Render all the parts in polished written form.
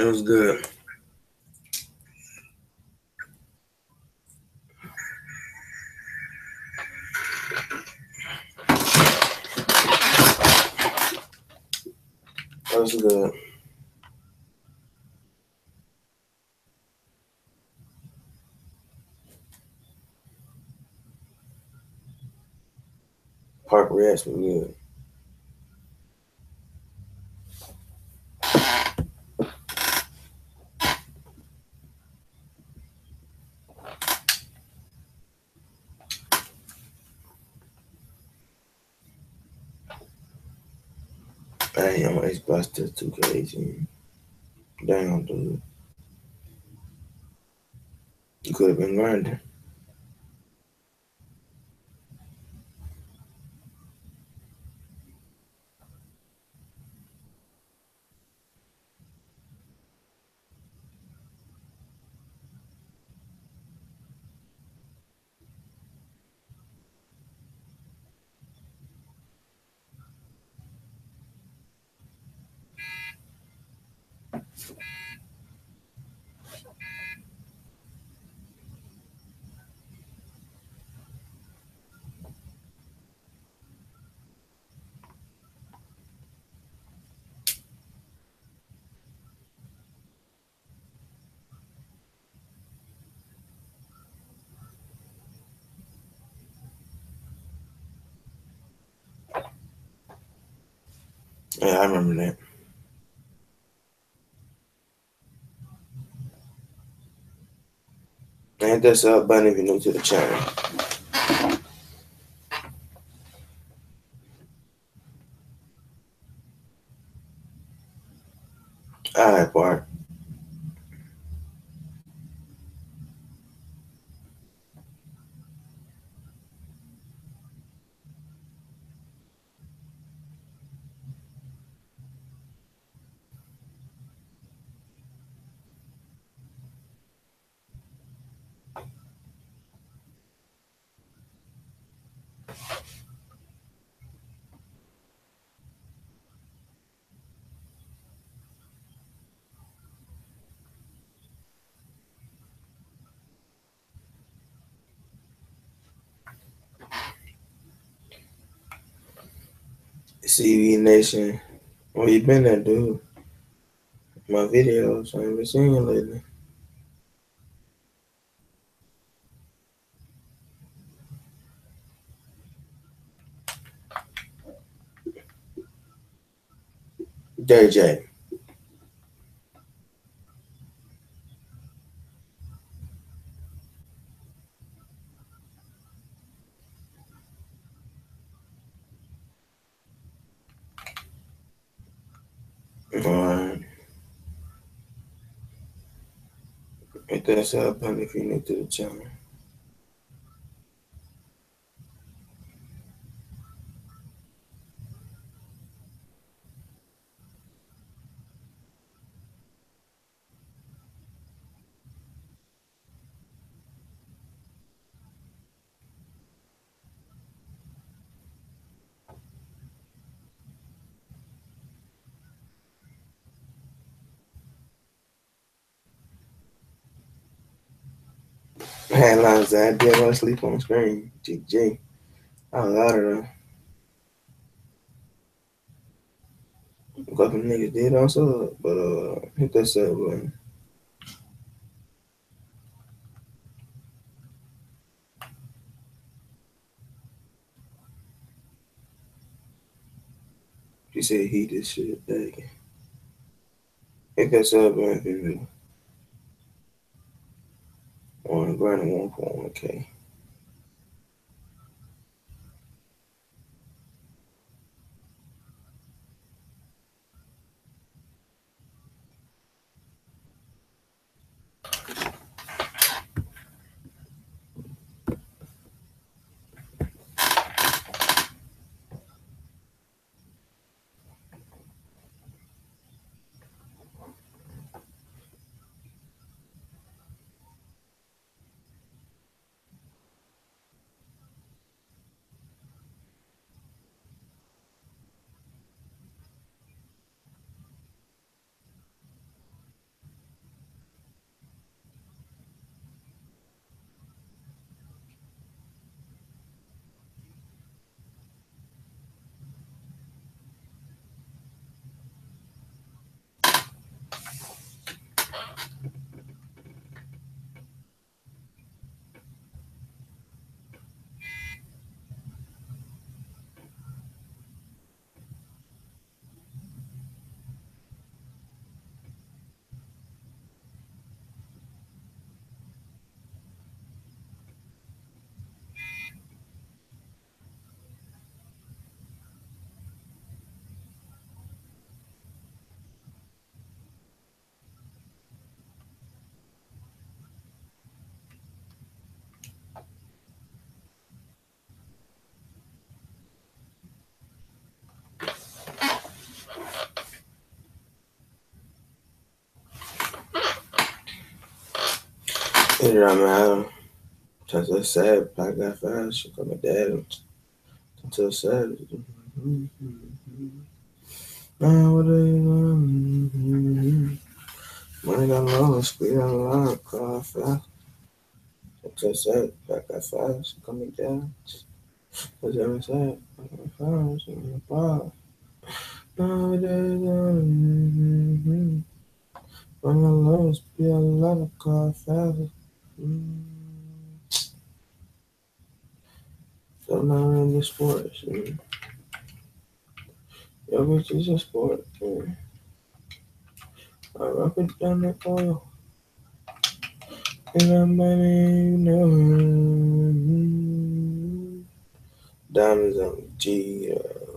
It was good. That was good. Park Rats were good. I am on Xbox 2K18. Damn, dude. You could have been grinding. Yeah, I remember that. And that's up button if you're new to the channel. Alright, Bart. CV Nation. Where you been at, dude? My videos. I ain't been seeing you lately. JJ. Alright. Hit that sub button if you're new to the channel. Headlines that I did want to sleep on the screen. GG. I was out of there. A couple niggas did also, but hit that sub button. She said he this shit. Dang. Hit that sub button if you're new. On grand 1.1K. It don't matter. Just I said, I got fast. She called my dad. Until sad. Now what are you doing? Money got low, speed on the line, car fast. Until sad, I got fast. She called me dad. What's ever said? I got fast. In the bar. Nowadays, money got low, speed on the line, car fast. So now in the sports. Yo, bitch, it's a sport. I rock it down the oil. And I'm money, you know. Diamonds on the G.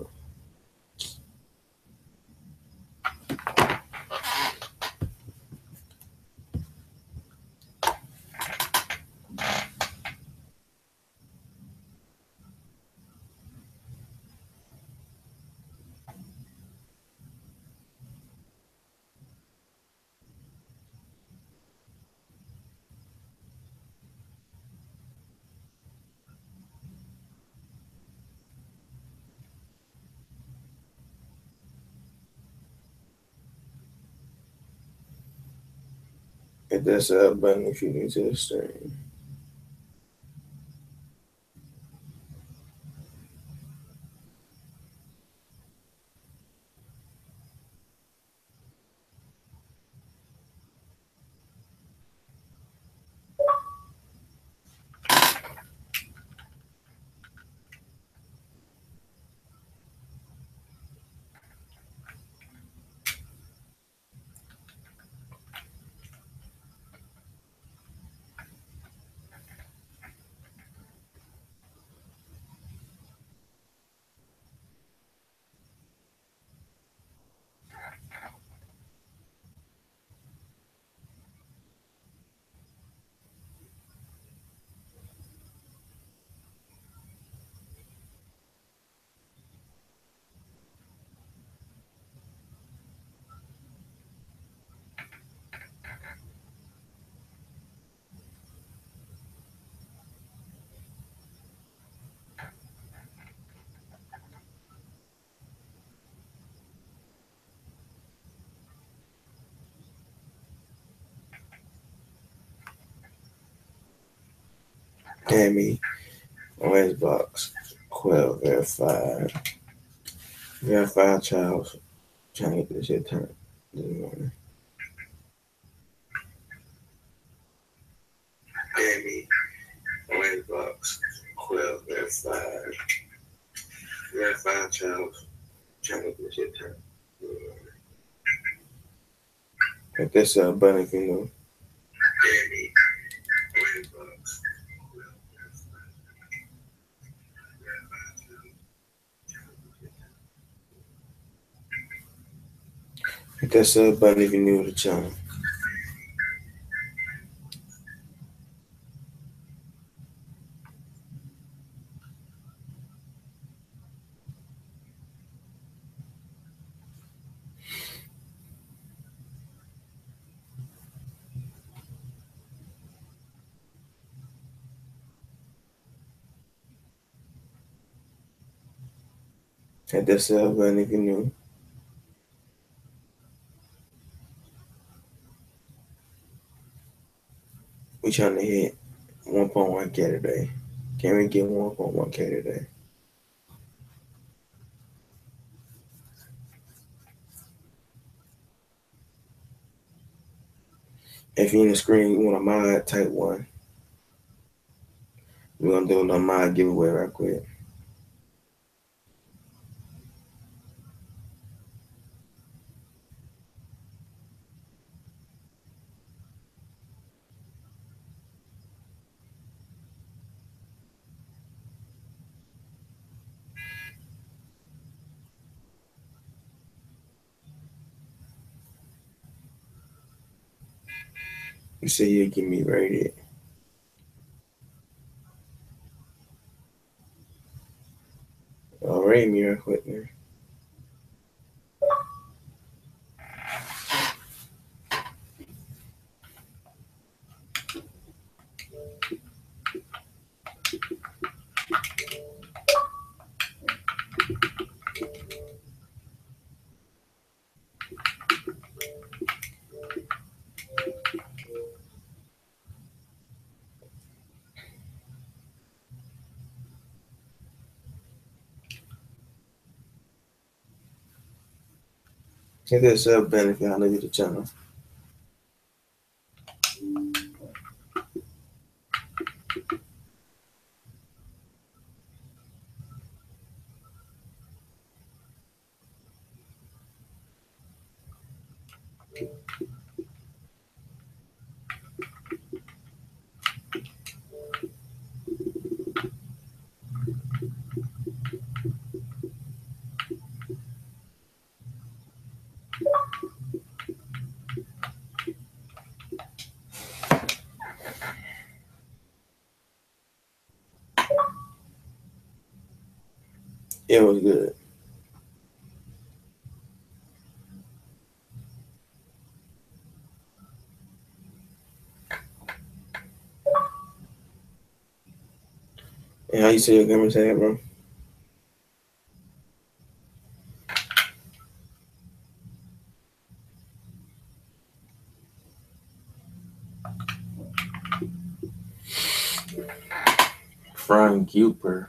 Hit that sub button if you need to stream. Tammy, Orange Box, Quill, Verified. Verified Child. Trying to get this shit turned this morning. Tammy, Orange Box, Quill, Verified. Verified Child. Trying to get this shit turned this morning. Hit that sub button if you know. Tammy, Orange Box, Quill, Verified. Verified Child. Hit that sub button if you're new to the channel. Hit that sub button if you're new. We trying to hit 1.1K today. Can we get 1.1K today? If you in the screen, you want a mod, type 1. We're gonna do a mod giveaway right quick. You say you give me rated. Rate me right quick, man. Hit that sub button if y'all new to the channel. It was good. And how you say your camera say that, bro? Frank Cooper.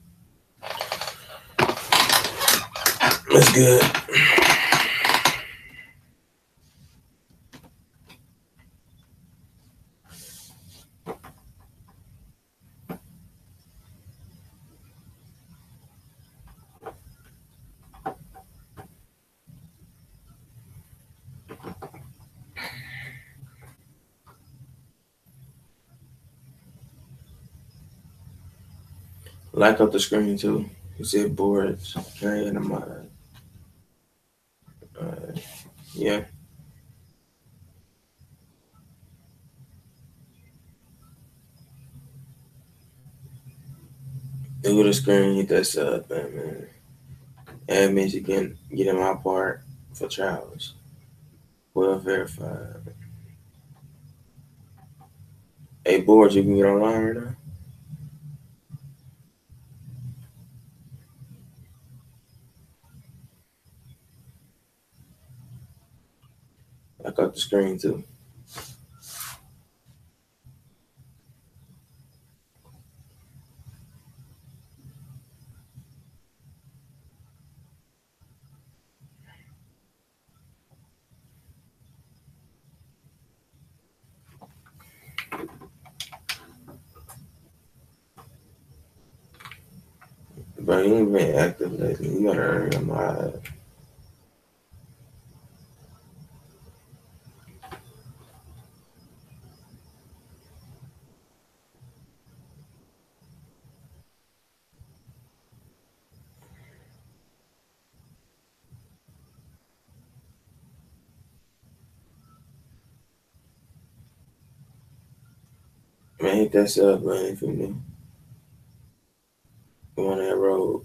That's good. Like up the screen too. You said boards carrying the mod. Yeah. Do the screen, hit that sub button, man. That means you can get in my part for trials. Well verified. Hey, boards, you can get online right now. Like up the screen too. But you ain't been active lately. You gotta earn your mod. Man, hit that sub button if you new. Go on that road.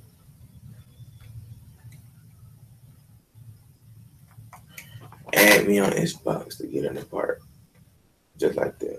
Add me on Xbox to get in the part. Just like that.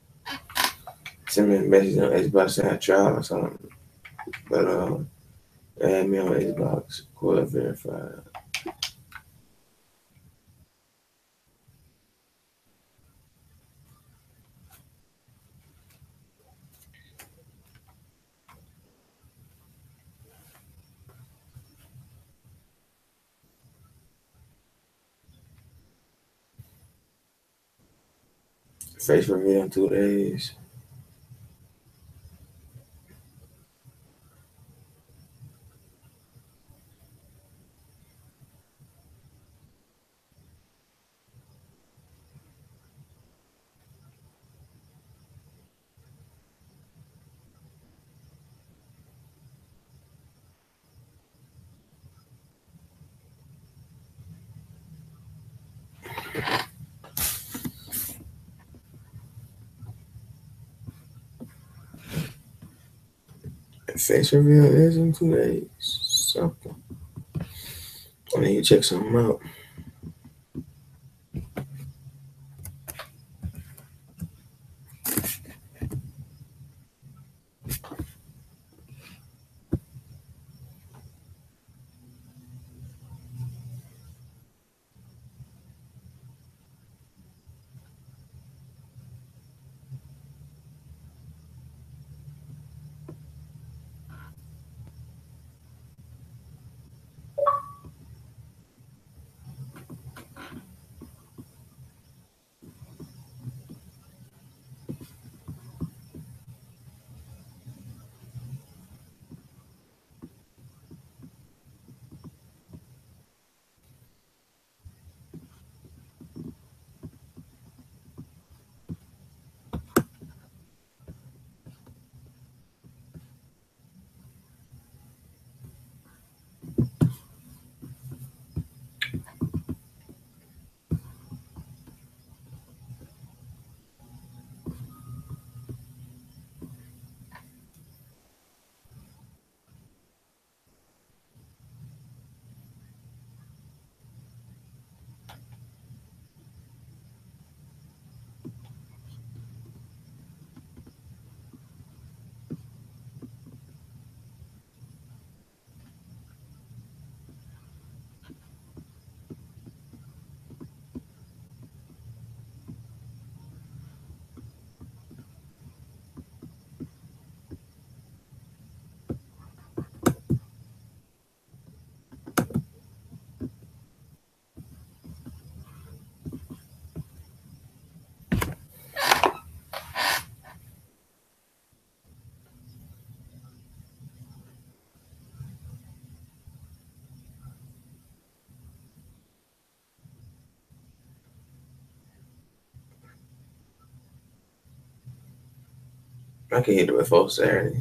Send me a message on Xbox saying I tried or something. But Add me on Xbox. Quora verified. Face reveal in 2 days. Face reveal is in 2 days. Something. I need to check something out. I can hit it before Saturday.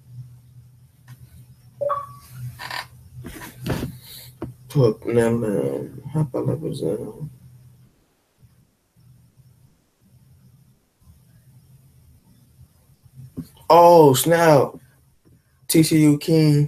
Fuck now. How about that was Oh snap! TCU King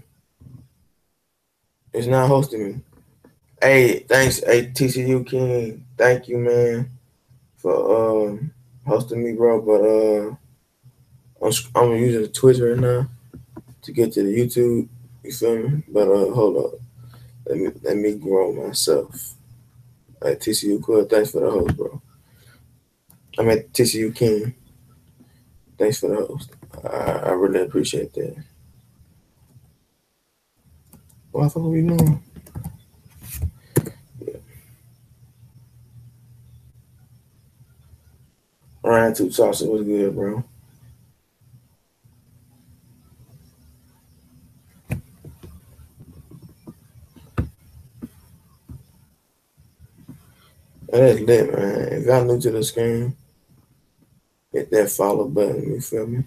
is not hosting me. Hey, thanks. Hey, TCU King, thank you, man, for hosting me, bro. But I'm using Twitch right now to get to the YouTube. You feel me? But hold up. Let me grow myself. Hey, TCU Cool, thanks for the host, bro. I'm at TCU King. Thanks for the host. I really appreciate that. What the fuck are we doing? Ryan Two Salsa was good, bro. That's lit, man. If y'all new to the screen, hit that follow button. You feel me?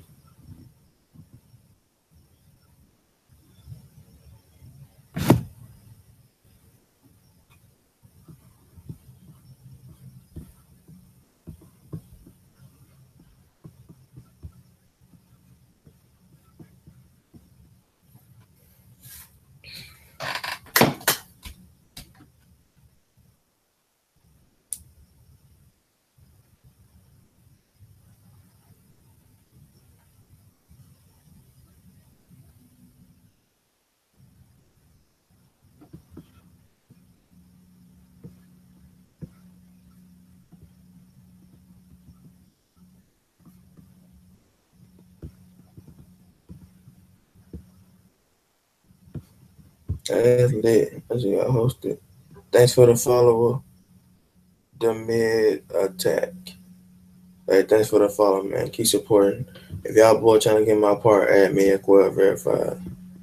That's lit. I just got hosted. Thanks for the follower. The mid attack. Hey, thanks for the follow, man. Keep supporting. If y'all boy trying to get my part, add me at Quell Verified.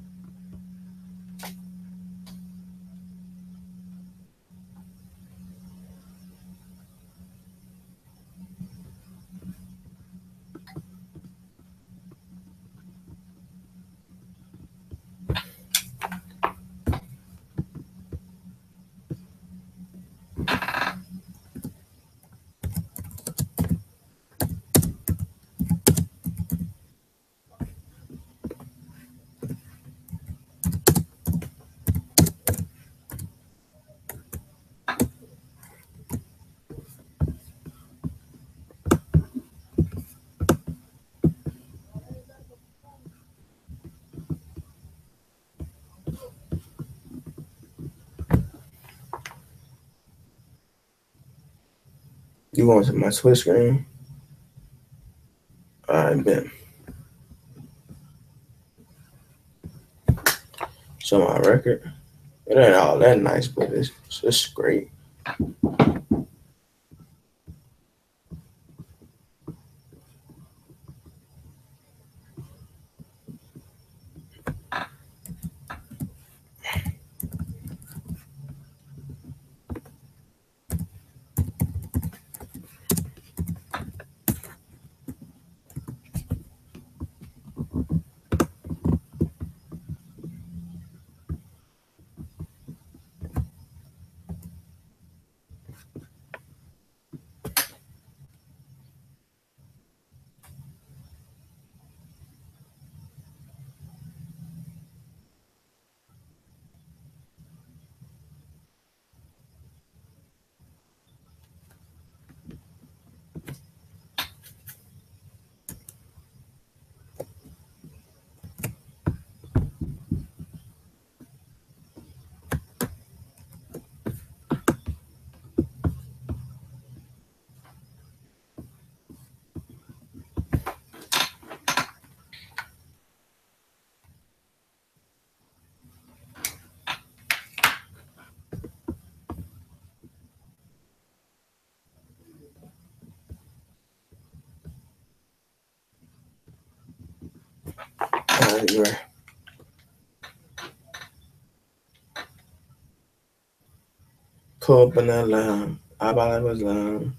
You want to my Twitch screen? Alright, bet. Show my record. It ain't all that nice, but it's great. Alright, you're right. Pull up in that lamb. I buy was lamb.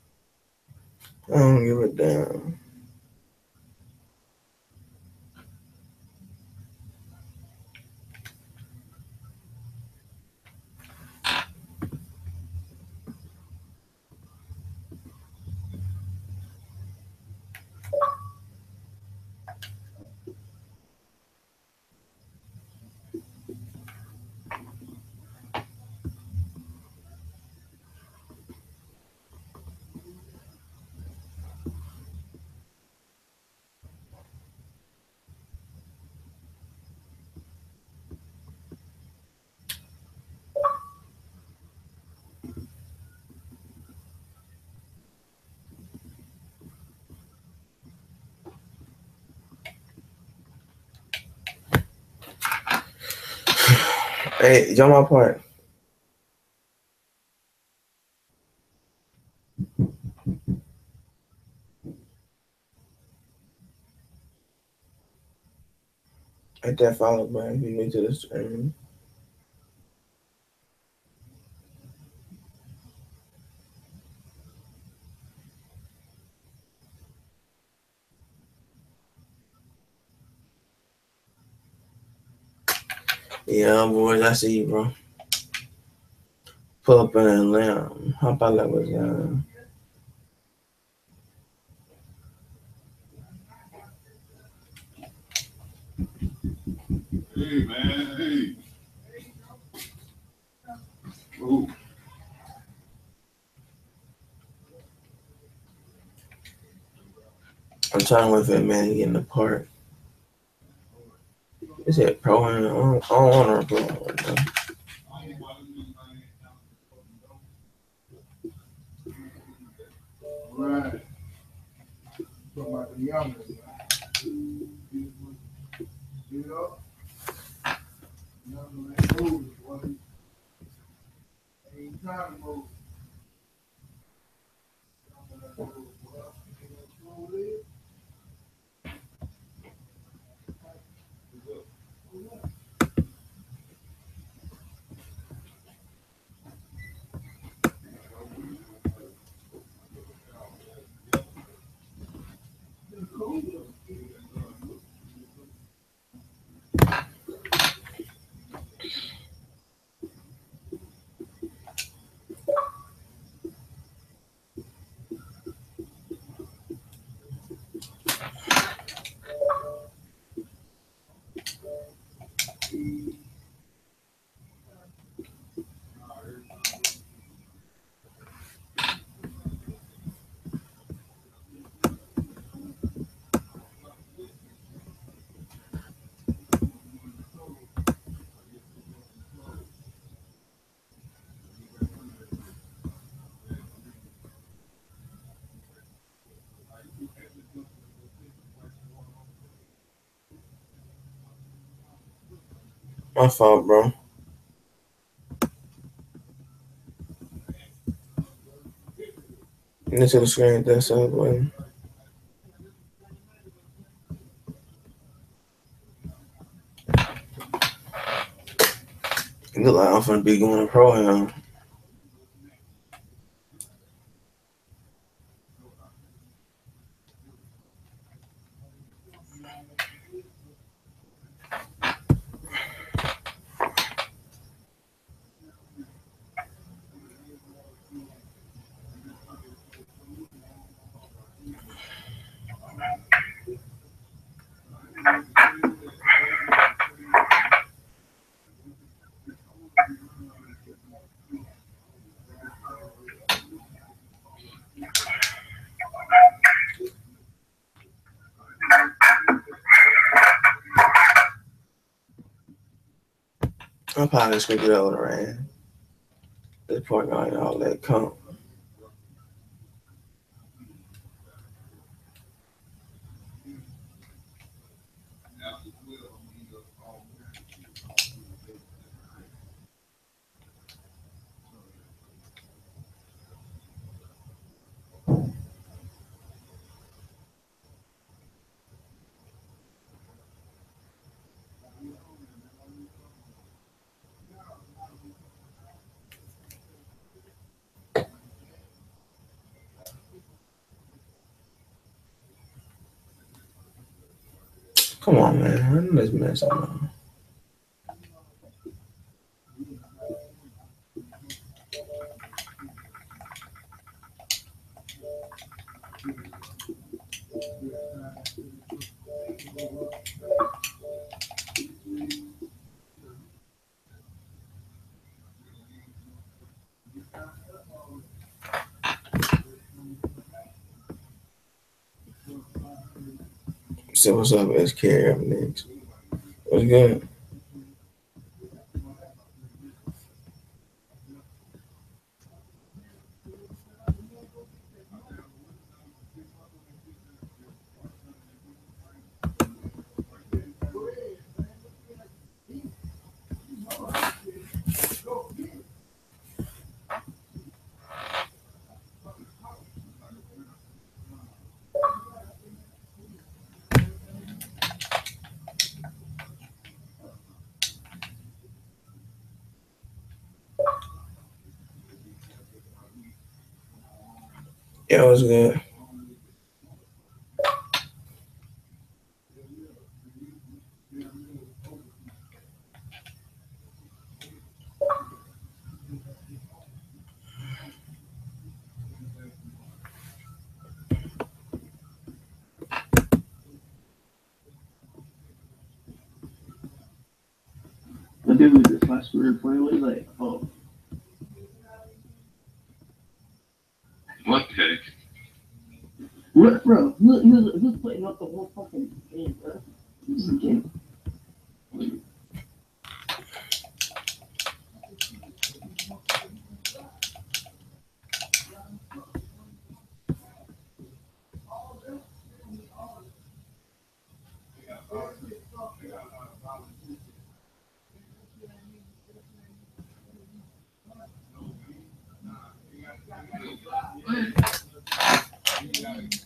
I don't give a damn. Hey, y'all my part. Hit that follow button if you're new to the stream. Yeah, boys, I see you, bro. Pull up in that lamb. How about that was Hey, man, hey. Ooh. I'm trying with it, man, getting the part. Is it pro? I don't want to pro right now. Right. About the youngest. You know? My fault, bro. Into the screen, that's up, button. It look like I'm finna be going pro here. I'm probably just gonna get over the rain. This point on all that come. Come on, man. Let's mess up. So what's up, SK up next? What's good? Yeah, what's good? The dude with this last weird play was like, oh. What the heck? What, bro? Who's putting up the whole fucking game, bro? This is a game.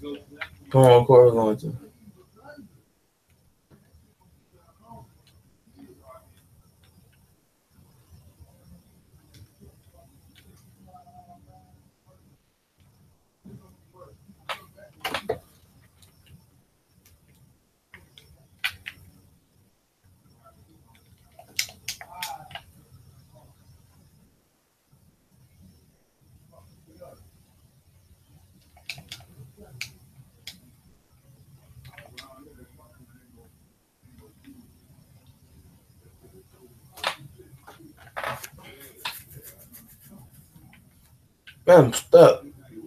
Come on, Corey, we're going to. Man, I'm stuck.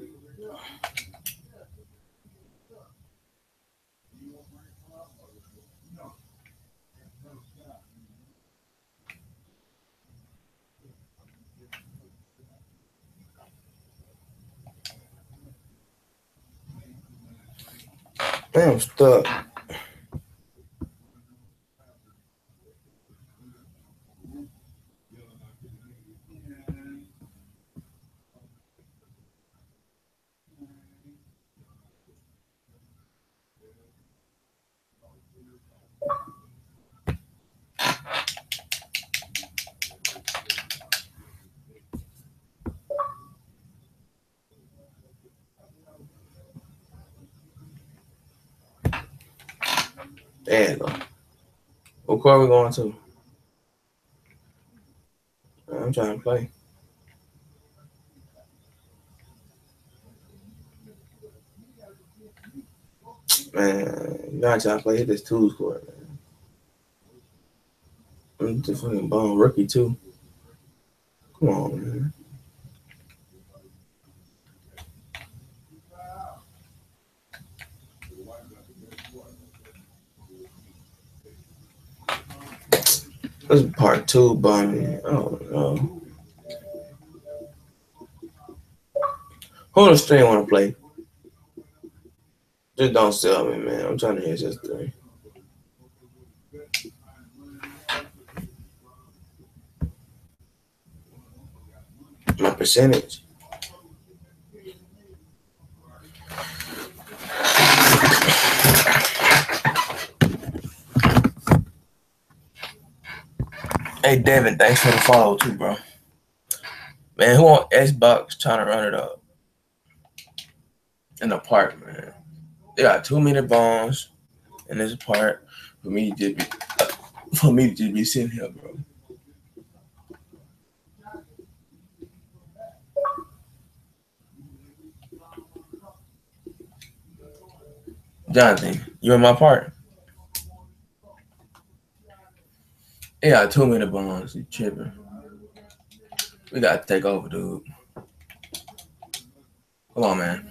Man, I'm stuck. There you go. What court are we going to? I'm trying to play. Man, you gotta try to play. Hit this twos court, man. I'm just fucking bum rookie too. Come on, man. This is part two, Bonnie. I don't know. Who on the stream want to play? Just don't sell me, man. I'm trying to hit this three. My percentage. Hey, Devin, thanks for the follow too, bro. Man, who on Xbox trying to run it up? In the park, man. They got 2 minute bombs in this part for me to just be sitting here, bro. Jonathan, you in my part? They got 2 minute bombs. You tripping? We gotta take over, dude. Hold on, man.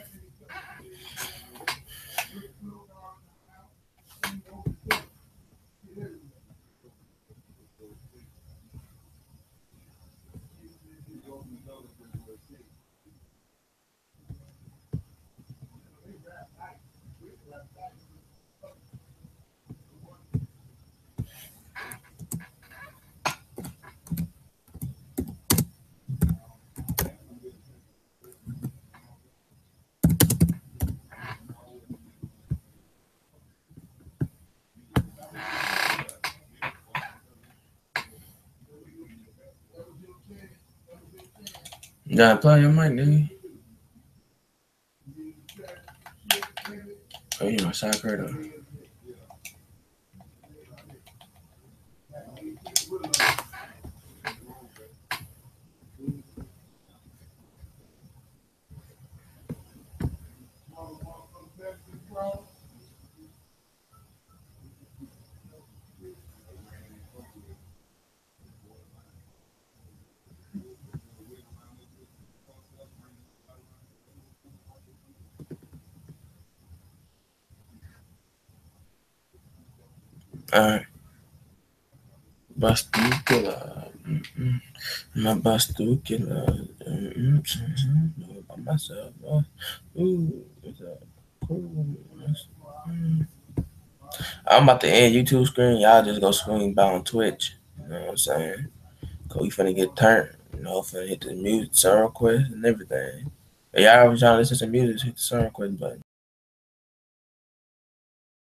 You gotta play your mic, nigga. Oh, you know, side card though. Alright. Bastucula. My Bastucula. By myself. Ooh, what's up? Cool. I'm about to end YouTube screen. Y'all just go swing by on Twitch. You know what I'm saying? Cause we finna get turned. You know, finna hit the music, song request, and everything. If y'all ever trying to listen to music, hit the song request button.